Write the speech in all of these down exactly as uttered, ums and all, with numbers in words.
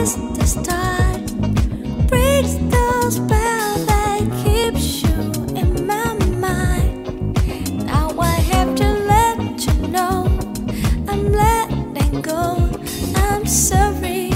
just the start. Breaks the spell that keeps you in my mind. Now I have to let you know I'm letting go. I'm sorry.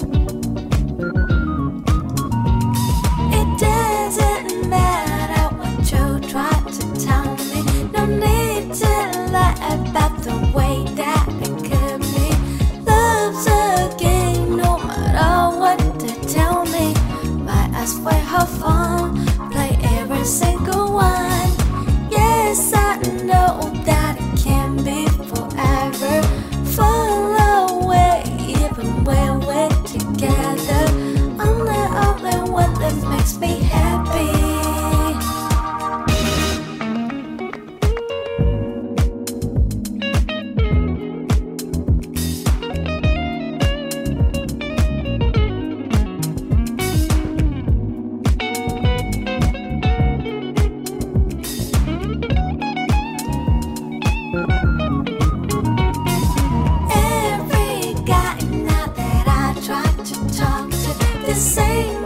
It doesn't matter what you try to tell me. No need to lie about the way that it could be. Love's a game, no matter what they tell me. Might ask for her phone, play every single one. Yes, I know that it can be forever. Fall away even when we're together. Only, only one that makes me happy. Every guy now that I try to talk to, they say